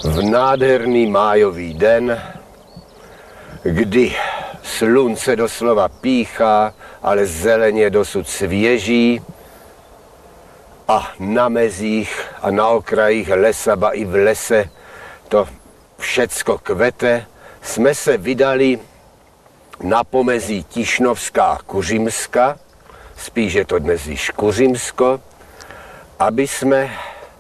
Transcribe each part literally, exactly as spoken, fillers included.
v nádherný májový den, kdy slunce doslova píchá, ale zeleně dosud svěží a na mezích a na okrajích lesa, ba i v lese to všecko kvete, jsme se vydali na pomezí Tišnovská a Kuřimska, spíš je to dnes již Kuřimsko, aby jsme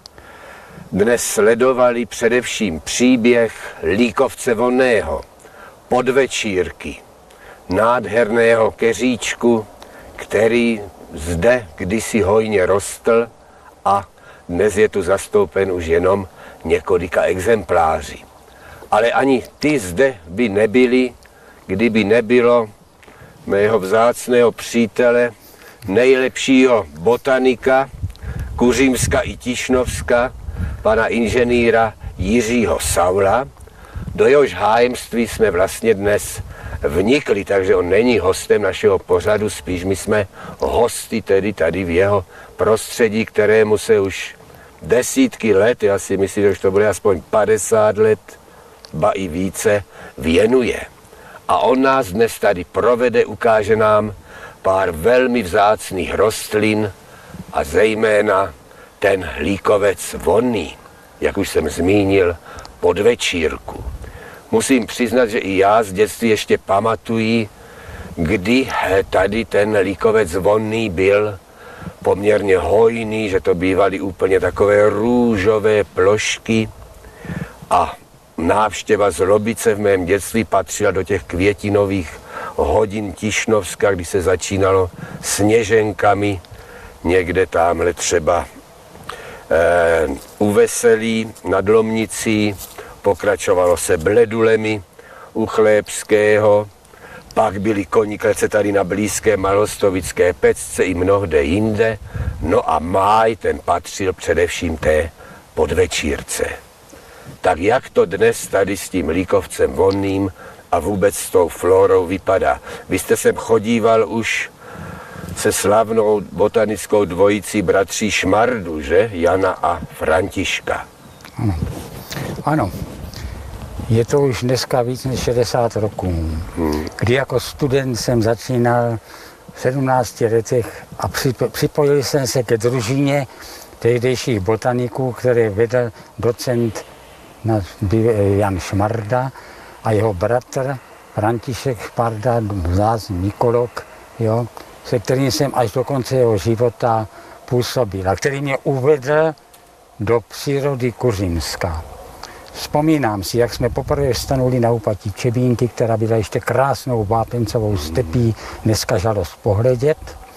dnes sledovali především příběh Líkovce vonného, podvečírky, nádherného keříčku, který zde kdysi hojně rostl a dnes je tu zastoupen už jenom několika exempláři. Ale ani ty zde by nebyly, kdyby nebylo mého vzácného přítele, nejlepšího botanika Kuřimska i Tišnovska, pana inženýra Jiřího Saula, do jehož hájemství jsme vlastně dnes vnikli, takže on není hostem našeho pořadu, spíš my jsme hosty tedy tady v jeho prostředí, kterému se už desítky let, já si myslím, že už to bude aspoň padesát let, ba i více, věnuje. A on nás dnes tady provede, ukáže nám pár velmi vzácných rostlin a zejména ten líkovec vonný, jak už jsem zmínil, podvečírku. Musím přiznat, že i já z dětství ještě pamatuji, kdy tady ten líkovec vonný byl poměrně hojný, že to bývaly úplně takové růžové plošky a návštěva z Lobice v mém dětství patřila do těch květinových hodin Tišnovska, kdy se začínalo sněženkami, někde tamhle třeba eh, u Veselí nad Lomnicí, pokračovalo se Bledulemi u Chlébského, pak byly Koníklece tady na blízké Malostovické Pecce i mnohde jinde, no a máj ten patřil především té podvečírce. Tak jak to dnes tady s tím líkovcem vonným a vůbec s tou flórou vypadá? Vy jste sem chodíval už se slavnou botanickou dvojicí bratří Šmardu, že? Jana a Františka. Ano. Ano. Je to už dneska víc než šedesát roků, hmm. kdy jako student jsem začínal v sedmnácti letech a připojil jsem se ke družině tehdejších botaniků, které vedl docent Jan Šmarda a jeho bratr František Šmarda, vzácný mykolog, jo, se kterým jsem až do konce jeho života působil a který mě uvedl do přírody Kuřimska. Vzpomínám si, jak jsme poprvé stanuli na úpatí Čebínky, která byla ještě krásnou vápencovou stepí, dneska žalost pohledět.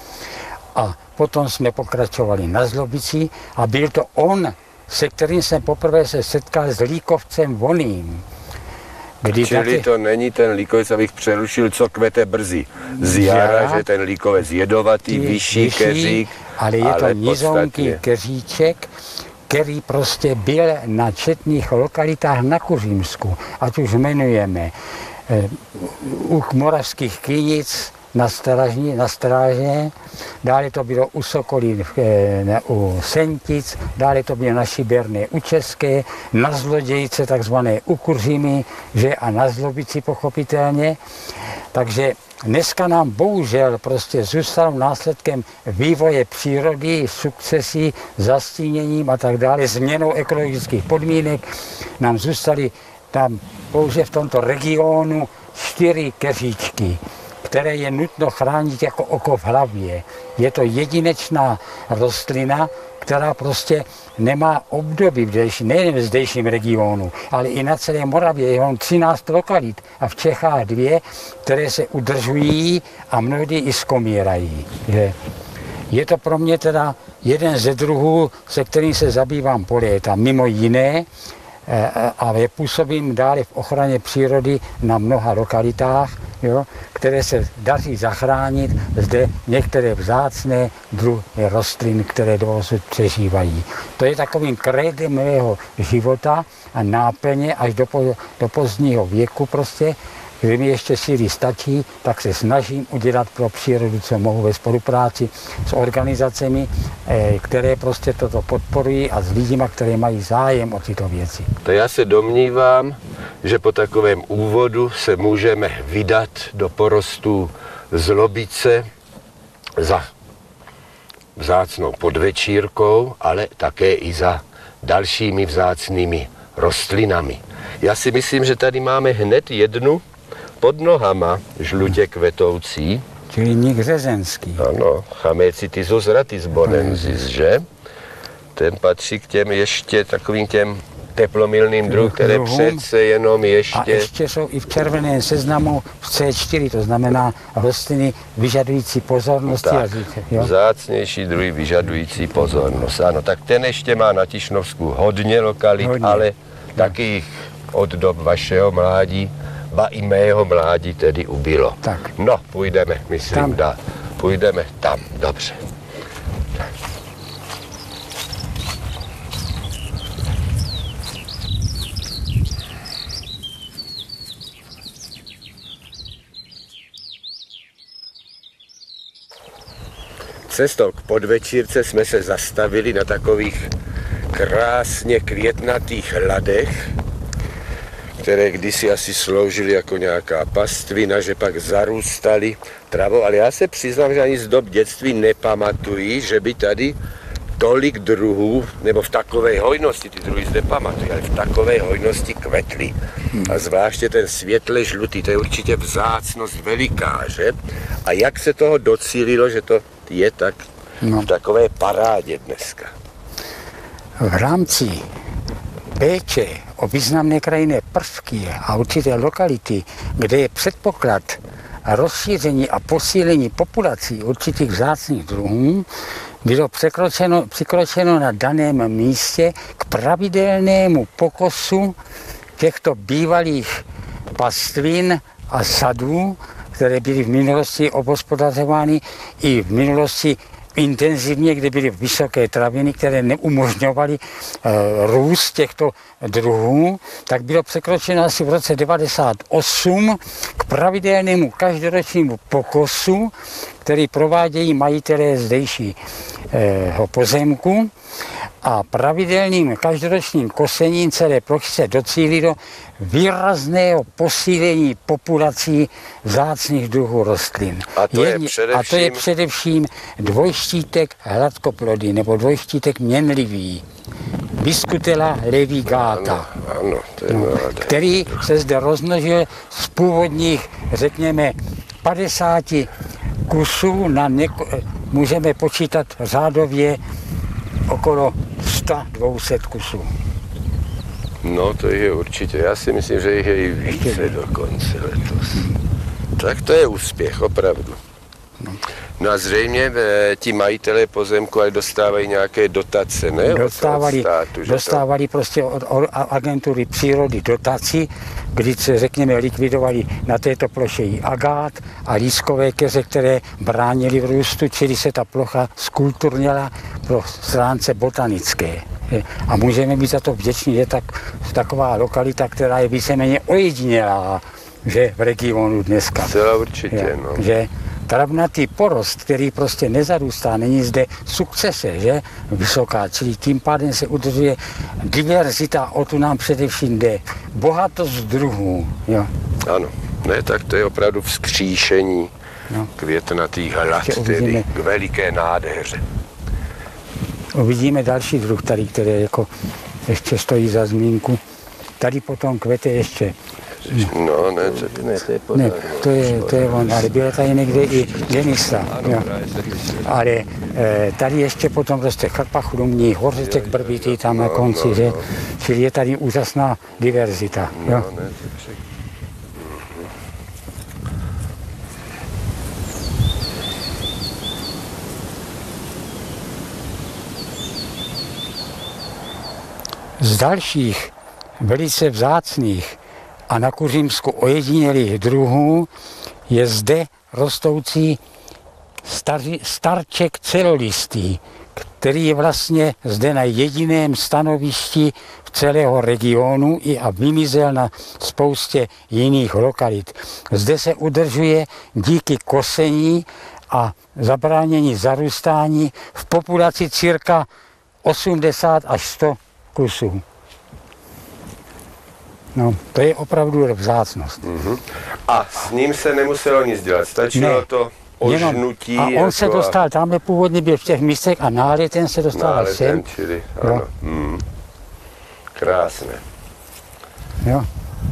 A potom jsme pokračovali na Zlobici a byl to on, se kterým jsem poprvé se setkal s líkovcem voným. Kdy Čili taky... to není ten líkovec, abych přerušil, co kvete brzy z jara, že ten líkovec jedovatý, vyšší, vyšší keřík, ale je to nizonký keříček, který prostě byl na četných lokalitách na Kuřimsku, ať už jmenujeme eh, u Moravských Kynic na, Strážně, na Strážně, dále to bylo u Sokolí eh, u Sentic, dále to bylo na Šiberné u České, na Zlodějce takzvané u Kuřimy, že a na Zlobici pochopitelně. Takže dneska nám bohužel prostě zůstal následkem vývoje přírody, sukcesí, zastíněním a tak dále, změnou ekologických podmínek, nám zůstaly tam pouze v tomto regionu čtyři keříčky, které je nutno chránit jako oko v hlavě. Je to jedinečná rostlina, která prostě nemá období v dější, nejen v zdejším regionu, ale i na celé Moravě. Je on třináct lokalit a v Čechách dvě, které se udržují a mnohdy i skomírají. Je, je to pro mě teda jeden ze druhů, se kterým se zabývám po léta, mimo jiné, a působím dále v ochraně přírody na mnoha lokalitách, jo, které se daří zachránit zde některé vzácné druhy rostlin, které dosud přežívají. To je takovým krédem mého života a náplně až do, po, do pozdního věku prostě, Když mi ještě síly stačí, tak se snažím udělat pro přírodu, co mohu ve spolupráci s organizacemi, které prostě toto podporují a s lidmi, které mají zájem o tyto věci. To já se domnívám, že po takovém úvodu se můžeme vydat do porostů Zlobice za vzácnou podvečírkou, ale také i za dalšími vzácnými rostlinami. Já si myslím, že tady máme hned jednu pod nohama žlutě kvetoucí. Čili ník řezenský. Ano, Chamecitis rathisbonensis, že? Ten patří k těm ještě takovým těm teplomilným druhům, které přece jenom ještě... A ještě jsou i v červeném seznamu v C čtyři, to znamená rostliny vyžadující pozornost. Tak, vzácnější druhy vyžadující pozornost. Ano, tak ten ještě má na Tišnovsku hodně lokalit, hodně. Ale taky jich od dob vašeho mládí, ba i mého mládí tedy ubylo. Tak. No, půjdeme, myslím, tam. dál. Půjdeme tam, dobře. Cestou k podvečírce jsme se zastavili na takových krásně květnatých ladech, které kdysi asi sloužily jako nějaká pastvina, že pak zarůstaly travou, ale já se přiznám, že ani z dob dětství nepamatuji, že by tady tolik druhů, nebo v takové hojnosti, ty druhy zde pamatují, ale v takové hojnosti kvetly. A zvláště ten světle žlutý, to je určitě vzácnost veliká, že? A jak se toho docílilo, že to je tak no. v takové parádě dneska? V rámci péče o významné krajinné prvky a určité lokality, kde je předpoklad rozšíření a posílení populací určitých vzácných druhů, bylo překročeno, překročeno na daném místě k pravidelnému pokosu těchto bývalých pastvin a sadů, které byly v minulosti obhospodařovány i v minulosti intenzivně, kde byly vysoké traviny, které neumožňovaly e, růst těchto druhů, tak bylo překročeno asi v roce devadesát osm k pravidelnému každoročnímu pokosu, který provádějí majitelé zdejšího pozemku, a pravidelným každoročním kosením celé plochy se docílilo výrazného posílení populací vzácných druhů rostlin. A to, Jedni, je především... a to je především dvojštítek hladkoplodý nebo dvojštítek měnlivý. Biskutela levigata, ano, ano, to je no, který se zde rozmnožil z původních, řekněme, padesáti kusů na něko, můžeme počítat řádově okolo sto až dvě stě kusů. No to je určitě, já si myslím, že jich je i více dokonce letos. Tak to je úspěch, opravdu. No a zřejmě ti majitelé pozemku ale dostávají nějaké dotace, ne? Dostávali, státu, dostávali to... prostě od agentury přírody dotaci, kdy se, řekněme, likvidovali na této ploše i agát a lískové keře, které bránily v růstu, čili se ta plocha skulturnila pro stránce botanické. A můžeme být za to vděční, je tak, taková lokalita, která je víceméně ojedinělá, že v regionu dneska. Celá určitě, je, no. Že travnatý porost, který prostě nezarůstá, není zde sukcese, že, vysoká, čili tím pádem se udržuje diverzita, o tu nám především jde, bohatost druhů. Jo. Ano, ne, tak to je opravdu vzkříšení no. květnatých hlad, tedy k veliké nádheře. Uvidíme další druh tady, který jako ještě stojí za zmínku. Tady potom kvete ještě. No, ne, to, ne, to je ne, to je, to je on, ale byla tady někde i Denisa. Ale e, tady ještě potom roste chrpa chrumní, hořeček brbitý tam na konci, že? Čili je tady úžasná diverzita. Jo? Z dalších velice vzácných a na Kuřimsku ojedinělých druhů je zde rostoucí staři, starček celolistý, který je vlastně zde na jediném stanovišti v celého regionu i a vymizel na spoustě jiných lokalit. Zde se udržuje díky kosení a zabránění zarůstání v populaci cirka osmdesát až sto kusů. No, to je opravdu vzácnost. Mm-hmm. A s ním se nemuselo nic dělat, stačilo ne, to ožnutí. A on jako se dostal, tam je původně byl v těch místech a náleten se dostal sem. Čili, ano. Mm. Krásné. Jo.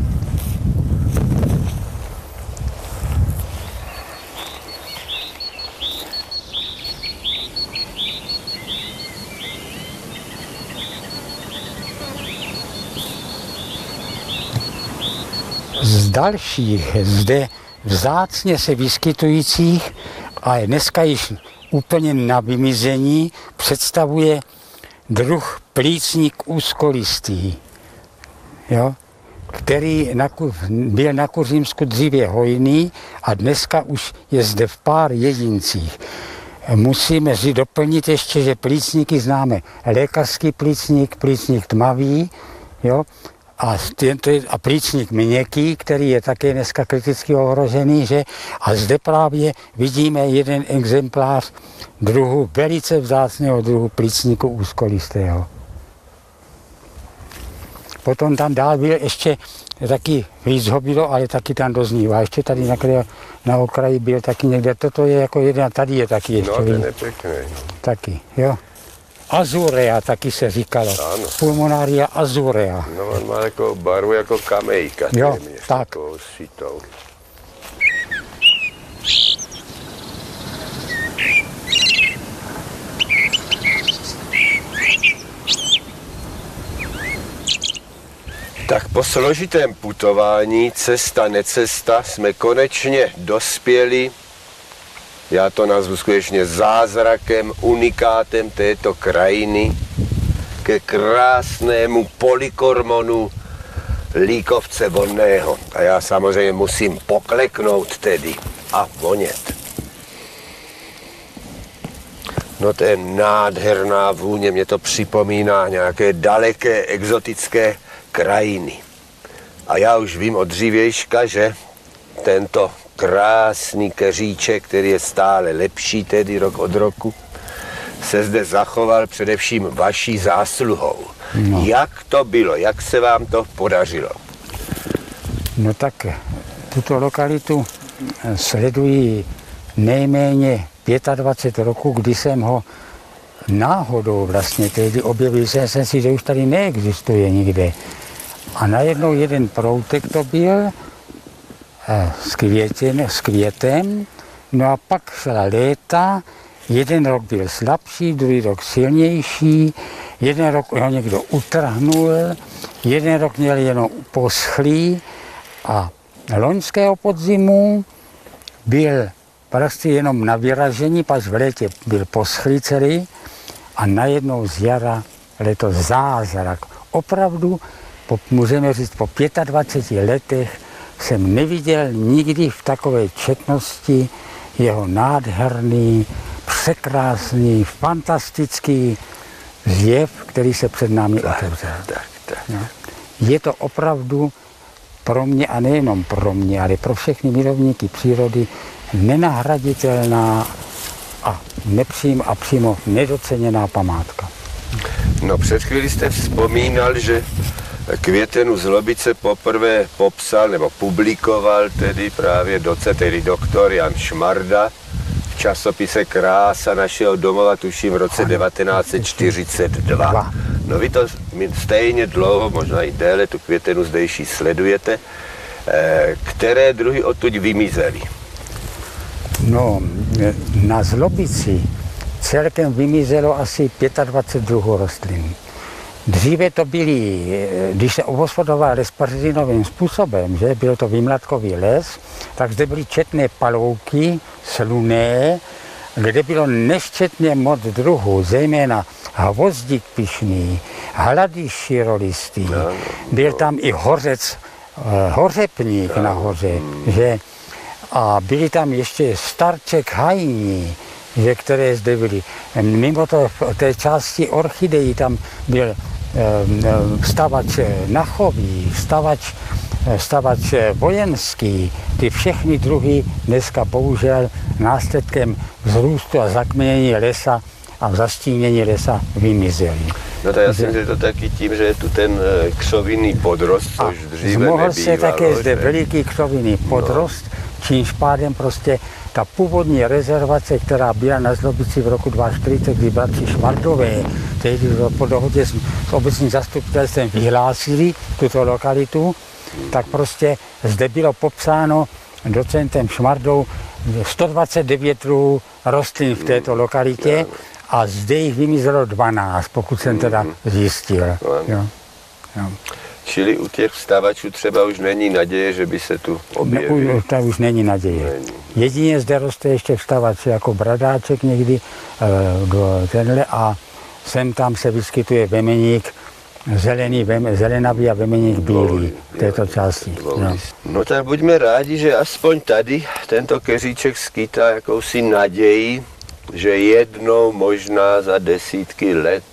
Z dalších zde vzácně se vyskytujících a je dneska již úplně na vymizení představuje druh plícník úzkolistý, jo, který na, byl na Kuřimsku dříve hojný a dneska už je zde v pár jedincích. Musíme si doplnit ještě, že plícníky známe lékařský plícník, plícník tmavý, jo, a, a plícník měkký, který je také dneska kriticky ohrožený, že? A zde právě vidíme jeden exemplář druhu, velice vzácného druhu plícníku úzkolistého. Potom tam dál byl ještě taky, víc ho bylo, ale taky tam doznívá. Ještě tady na, na okraji byl taky někde, toto je jako jeden, tady je taky ještě. No, ten je pěkný. Taky, jo. Azurea taky se říkalo. Ano. Pulmonaria azurea. No, on má jako barvu jako kamejka. Jo, tak. Tak po složitém putování, cesta, necesta, jsme konečně dospěli, já to nazvu skutečně zázrakem, unikátem této krajiny, ke krásnému polykormonu líkovce vonného. A já samozřejmě musím pokleknout tedy a vonět. No to je nádherná vůně, mě to připomíná nějaké daleké exotické krajiny. A já už vím od dřívějška, že tento krásný keříček, který je stále lepší tedy rok od roku, se zde zachoval především vaší zásluhou. No. Jak to bylo? Jak se vám to podařilo? No tak tuto lokalitu sleduji nejméně dvacet pět roků, kdy jsem ho náhodou vlastně tehdy objevil, jsem si, že už tady neexistuje nikde. A najednou jeden proutek to byl s, květem, s květem, no a pak šla léta, jeden rok byl slabší, druhý rok silnější, jeden rok ho někdo utrhnul, jeden rok měl jenom poschlý a loňského podzimu byl prostě jenom na vyražení, pak v létě byl poschlý celý a najednou z jara letos zázrak. Opravdu, po, můžeme říct, po dvaceti pěti letech jsem neviděl nikdy v takové četnosti jeho nádherný, překrásný, fantastický zjev, který se před námi otevřel. No. Je to opravdu pro mě, a nejenom pro mě, ale pro všechny milovníky přírody, nenahraditelná a nepřím a přímo nedoceněná památka. No před chvíli jste vzpomínal, že Květenu z Lobice poprvé popsal nebo publikoval tedy právě docent, tedy doktor Jan Šmarda v časopise Krása našeho domova, tuším v roce devatenáct set čtyřicet dva. No vy to stejně dlouho, možná i déle, tu květenu zdejší sledujete. Které druhy odtud vymizely? No, na Zlobici celkem vymizelo asi dvacet pět druhů rostlin. Dříve to byly, když se obhospodoval resparzinovým způsobem, že byl to vymladkový les, tak zde byly četné palouky, sluné, kde bylo nesčetně moc druhů, zejména hvozdík pyšný, hladiš širolistý, byl tam i hořec, hořepník nahoře, že? A byli tam ještě starček hajní, že které zde byly. Mimo to v té části orchidejí tam byl stavač nachový, stavač, stavač vojenský. Ty všechny druhy dneska bohužel následkem vzrůstu a zakmenění lesa a zastínění lesa vymizely. No to já si myslím, že je to taky tím, že je tu ten křovinný podrost, což dříve nebývalo. Zmohl se také zde veliký křovinný podrost, no. Čímž pádem prostě ta původní rezervace, která byla na Zlobici v roku dva tisíce čtyřicet, kdy bratři Švardové, tehdy po dohodě s, s obecním zastupitelstvem vyhlásili tuto lokalitu, tak prostě zde bylo popsáno docentem Šmardou sto dvacet devět druhů rostlin v této lokalitě a zde jich vymizelo dvanáct, pokud jsem teda zjistil. Jo. Jo. Čili u těch vstavačů třeba už není naděje, že by se tu objevili? No, to už není naděje. Není. Jedině zde roste ještě vstavač jako bradáček někdy do tenhle a sem tam se vyskytuje vemeník, zelený, vem, zelenavý a vemeník bílý v této části. No. no tak buďme rádi, že aspoň tady tento keříček skýtá jakousi naději, že jednou možná za desítky let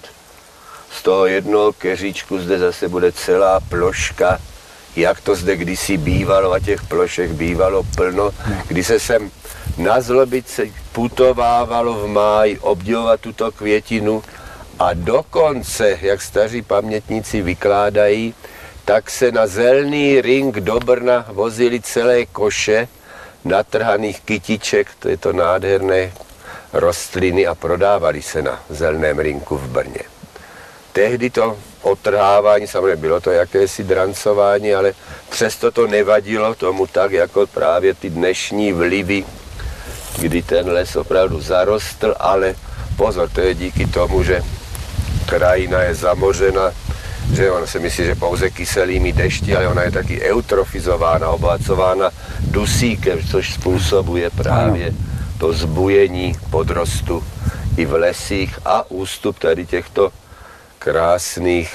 z toho jednoho keříčku zde zase bude celá ploška, jak to zde kdysi bývalo a těch plošek bývalo plno, kdy se sem na Zlobici putovávalo v máji obdivovat tuto květinu a dokonce, jak staří pamětníci vykládají, tak se na Zelný ring do Brna vozili celé koše natrhaných kytiček, to je to nádherné rostliny a prodávali se na Zelném rinku v Brně. Tehdy to otrhávání, samozřejmě bylo to jakési drancování, ale přesto to nevadilo tomu tak, jako právě ty dnešní vlivy, kdy ten les opravdu zarostl, ale pozor, to je díky tomu, že krajina je zamořena, že ona se myslí, že pouze kyselými dešti, ale ona je taky eutrofizována, obohacována dusíkem, což způsobuje právě to zbujení podrostu i v lesích a ústup tady těchto krásných,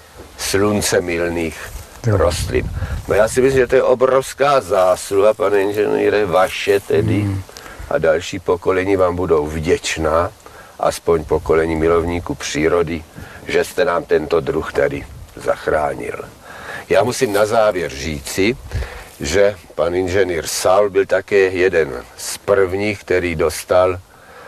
sluncemilných rostlin. No já si myslím, že to je obrovská zásluha, pane inženýre, vaše tedy mm. a další pokolení vám budou vděčná, aspoň pokolení milovníků přírody, že jste nám tento druh tady zachránil. Já musím na závěr říci, že pan inženýr Saul byl také jeden z prvních, který dostal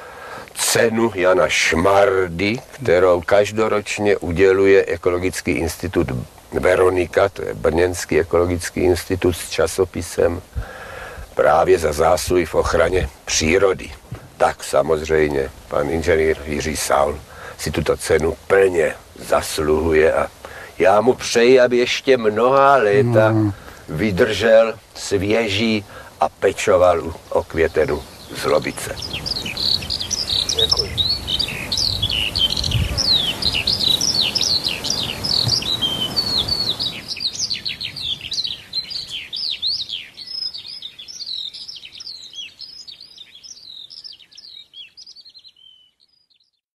cenu Jana Šmardy, kterou každoročně uděluje Ekologický institut Veronika, to je brněnský ekologický institut s časopisem, právě za zásluhy v ochraně přírody. Tak samozřejmě pan inženýr Jiří Saul si tuto cenu plně zasluhuje a já mu přeji, aby ještě mnohá léta vydržel svěží a pečoval o květenu Zlobice. Děkuji.